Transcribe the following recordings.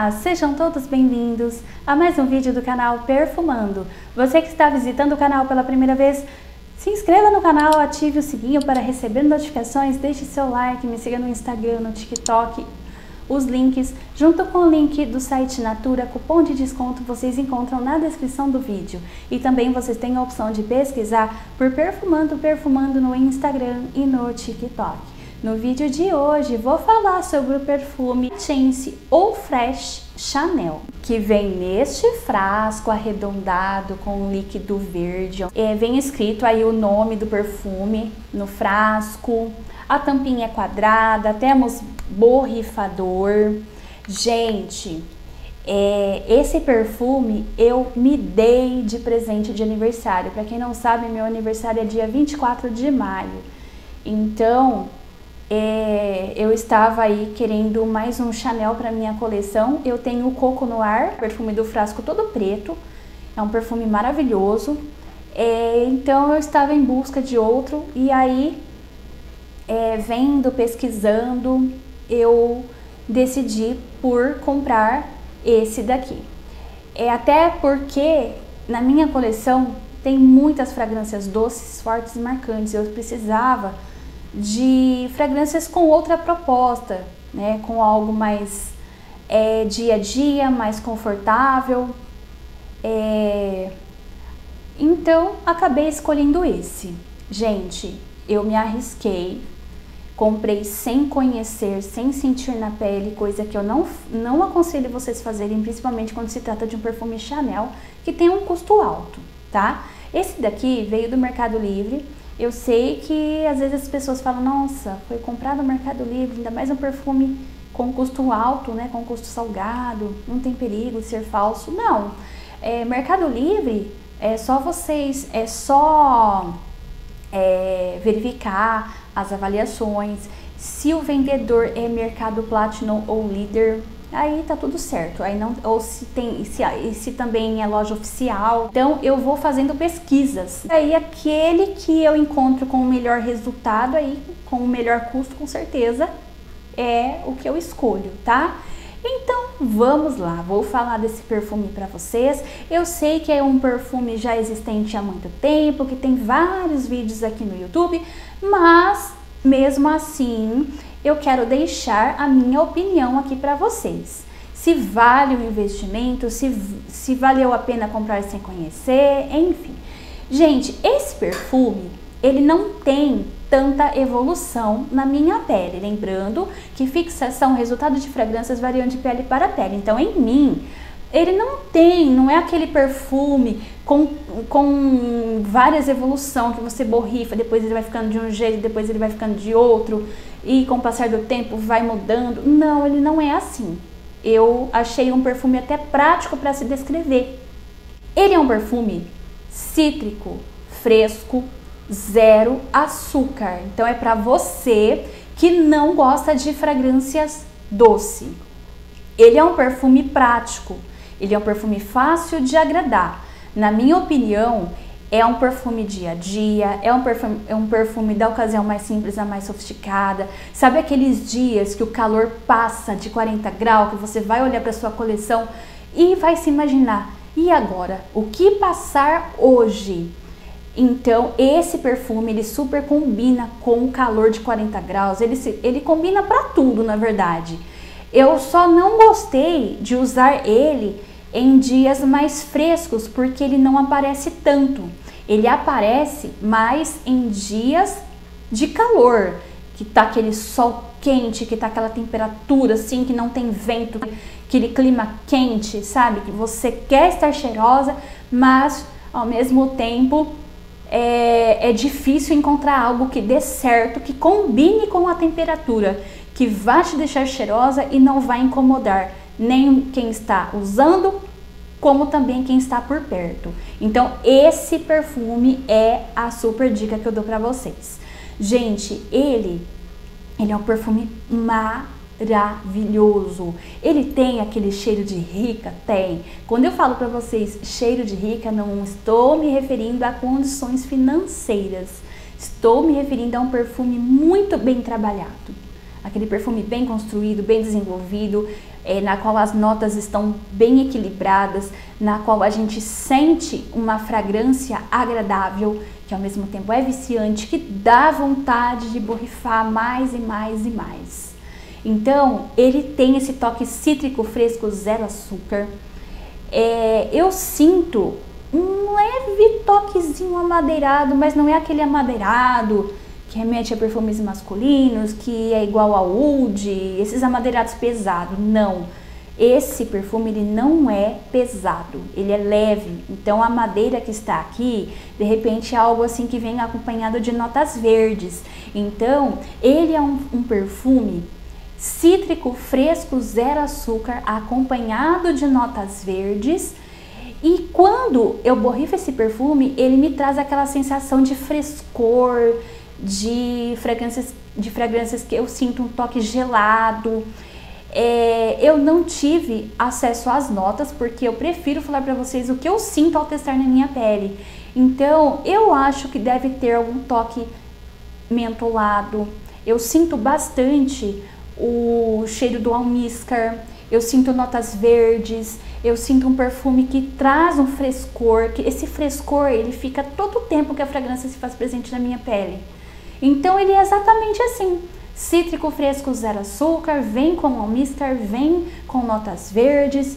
Olá, sejam todos bem-vindos a mais um vídeo do canal Perfumando. Você que está visitando o canal pela primeira vez, se inscreva no canal, ative o sininho para receber notificações, deixe seu like, me siga no Instagram, no TikTok. Os links, junto com o link do site Natura, cupom de desconto, vocês encontram na descrição do vídeo. E também vocês têm a opção de pesquisar por Perfumando no Instagram e no TikTok. No vídeo de hoje vou falar sobre o perfume Chance Eau Fraîche Chanel, que vem neste frasco arredondado com um líquido verde. Vem escrito aí o nome do perfume no frasco, a tampinha é quadrada, temos borrifador. Gente, esse perfume eu me dei de presente de aniversário. Para quem não sabe, meu aniversário é dia 24 de maio. Então, eu estava aí querendo mais um Chanel para minha coleção. Eu tenho o Coco Noir, perfume do frasco todo preto. É um perfume maravilhoso. Então eu estava em busca de outro e aí, vendo, pesquisando, eu decidi por comprar esse daqui. Até porque na minha coleção tem muitas fragrâncias doces, fortes e marcantes. Eu precisava de fragrâncias com outra proposta, né? Com algo mais dia a dia, mais confortável. Então acabei escolhendo esse. Gente, eu me arrisquei, comprei sem conhecer, sem sentir na pele, coisa que eu não aconselho vocês fazerem, principalmente quando se trata de um perfume Chanel, que tem um custo alto, tá? Esse daqui veio do Mercado Livre. Eu sei que às vezes as pessoas falam, nossa, foi comprado no Mercado Livre, ainda mais um perfume com custo alto, né, com custo salgado, não tem perigo de ser falso. Não, Mercado Livre é só verificar as avaliações. Se o vendedor é Mercado Platinum ou Líder, aí tá tudo certo. Aí não, ou se também é loja oficial. Então eu vou fazendo pesquisas. Aí aquele que eu encontro com o melhor resultado, aí com o melhor custo, com certeza é o que eu escolho, tá? Então vamos lá, vou falar desse perfume para vocês. Eu sei que é um perfume já existente há muito tempo, que tem vários vídeos aqui no YouTube, mas mesmo assim eu quero deixar a minha opinião aqui para vocês. Se vale o investimento, se valeu a pena comprar sem conhecer, enfim. Gente, esse perfume, ele não tem tanta evolução na minha pele. Lembrando que fixação é resultado de fragrâncias variam de pele para pele. Então, em mim, ele não é aquele perfume com várias evoluções que você borrifa, depois ele vai ficando de um jeito, depois ele vai ficando de outro, e com o passar do tempo vai mudando. Não, ele não é assim. Eu achei um perfume até prático para se descrever. Ele é um perfume cítrico, fresco, zero açúcar. Então é para você que não gosta de fragrâncias doces. Ele é um perfume prático, ele é um perfume fácil de agradar. Na minha opinião, é um perfume dia a dia, é um perfume da ocasião mais simples a mais sofisticada. Sabe aqueles dias que o calor passa de 40 graus, que você vai olhar para sua coleção e vai se imaginar, e agora? O que passar hoje? Então, esse perfume, ele super combina com o calor de 40 graus, ele combina para tudo, na verdade. Eu só não gostei de usar ele em dias mais frescos, porque ele não aparece tanto. Ele aparece mais em dias de calor, que tá aquele sol quente, que tá aquela temperatura assim, que não tem vento, aquele clima quente, sabe? Que você quer estar cheirosa, mas ao mesmo tempo é difícil encontrar algo que dê certo, que combine com a temperatura, que vai te deixar cheirosa e não vai incomodar nem quem está usando, como também quem está por perto. Então esse perfume é a super dica que eu dou para vocês. Gente, ele é um perfume maravilhoso. Ele tem aquele cheiro de rica? Tem. Quando eu falo para vocês cheiro de rica, não estou me referindo a condições financeiras. Estou me referindo a um perfume muito bem trabalhado. Aquele perfume bem construído, bem desenvolvido, na qual as notas estão bem equilibradas, na qual a gente sente uma fragrância agradável, que ao mesmo tempo é viciante, que dá vontade de borrifar mais e mais e mais. Então, ele tem esse toque cítrico fresco, zero açúcar. Eu sinto um leve toquezinho amadeirado, mas não é aquele amadeirado que remete a perfumes masculinos, que é igual ao oud, esses amadeirados pesados. Não, esse perfume ele não é pesado, ele é leve. Então a madeira que está aqui, de repente é algo assim que vem acompanhado de notas verdes. Então ele é um perfume cítrico, fresco, zero açúcar, acompanhado de notas verdes. E quando eu borrifo esse perfume, ele me traz aquela sensação de frescor, de fragrâncias que eu sinto um toque gelado. Eu não tive acesso às notas, porque eu prefiro falar para vocês o que eu sinto ao testar na minha pele. Então, eu acho que deve ter algum toque mentolado. Eu sinto bastante o cheiro do almíscar, eu sinto notas verdes, eu sinto um perfume que traz um frescor, que esse frescor ele fica todo o tempo que a fragrância se faz presente na minha pele. Então ele é exatamente assim, cítrico, fresco, zero açúcar, vem com almíscar, vem com notas verdes,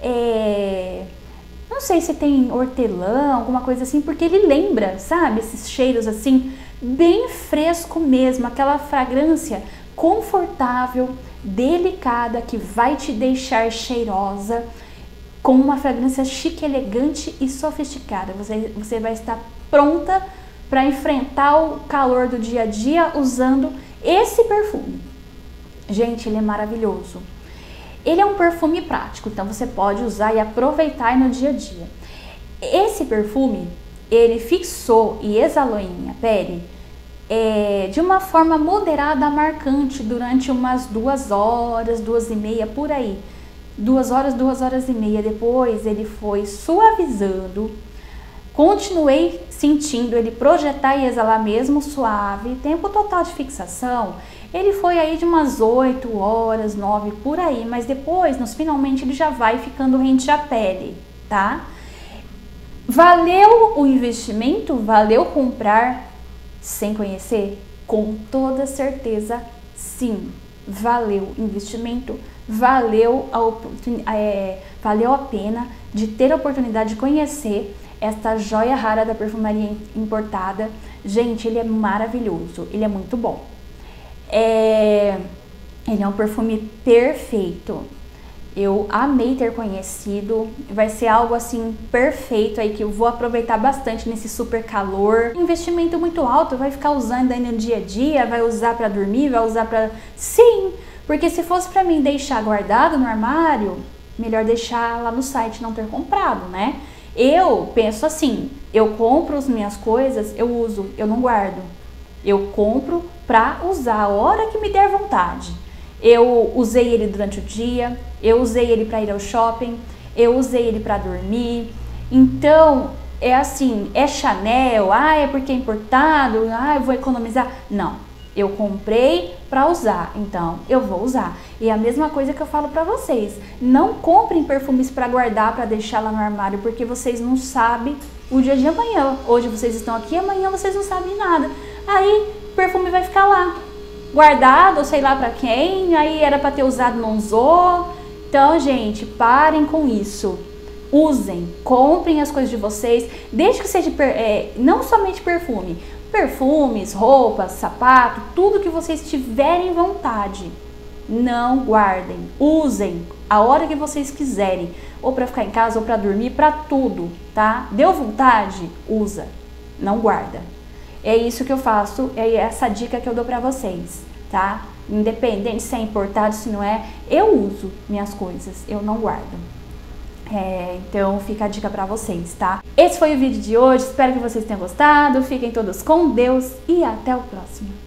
não sei se tem hortelã, alguma coisa assim, porque ele lembra, sabe, esses cheiros assim, bem fresco mesmo, aquela fragrância confortável, delicada, que vai te deixar cheirosa, com uma fragrância chique, elegante e sofisticada. Você vai estar pronta para enfrentar o calor do dia a dia usando esse perfume. Gente, ele é maravilhoso. Ele é um perfume prático, então você pode usar e aproveitar no dia a dia. Esse perfume, ele fixou e exalou em minha pele de uma forma moderada, marcante, durante umas 2 horas, 2h30, por aí. 2 horas, 2h30. Depois ele foi suavizando. Continuei sentindo ele projetar e exalar mesmo suave. Tempo total de fixação, ele foi aí de umas 8 horas, 9, por aí. Mas depois, finalmente, ele já vai ficando rente à pele, tá? Valeu o investimento? Valeu comprar sem conhecer? Com toda certeza, sim. Valeu o investimento, valeu a pena de ter a oportunidade de conhecer esta joia rara da perfumaria importada. Gente, ele é maravilhoso, ele é muito bom. Ele é um perfume perfeito. Eu amei ter conhecido, vai ser algo assim perfeito aí que eu vou aproveitar bastante nesse super calor. Investimento muito alto, vai ficar usando aí no dia a dia, vai usar para dormir, vai usar para... Sim, porque se fosse para mim deixar guardado no armário, melhor deixar lá no site, não ter comprado, né? Eu penso assim, eu compro as minhas coisas, eu uso, eu não guardo. Eu compro para usar a hora que me der vontade. Eu usei ele durante o dia, eu usei ele para ir ao shopping, eu usei ele para dormir. Então, é assim, é Chanel, é porque é importado, eu vou economizar. Não, eu comprei para usar, então eu vou usar. E é a mesma coisa que eu falo para vocês, não comprem perfumes para guardar, para deixar lá no armário, porque vocês não sabem o dia de amanhã. Hoje vocês estão aqui, amanhã vocês não sabem nada. Aí o perfume vai ficar lá, guardado, sei lá para quem, aí era para ter usado, não usou. Então, gente, parem com isso. Usem, comprem as coisas de vocês, desde que seja não somente perfume, perfumes, roupas, sapato, tudo que vocês tiverem vontade. Não guardem, usem a hora que vocês quiserem, ou para ficar em casa, ou para dormir, para tudo, tá? Deu vontade? Usa, não guarda. É isso que eu faço, é essa dica que eu dou para vocês, tá? Independente se é importado, se não é, eu uso minhas coisas, eu não guardo. Então fica a dica para vocês, tá? Esse foi o vídeo de hoje, espero que vocês tenham gostado, fiquem todos com Deus e até o próximo.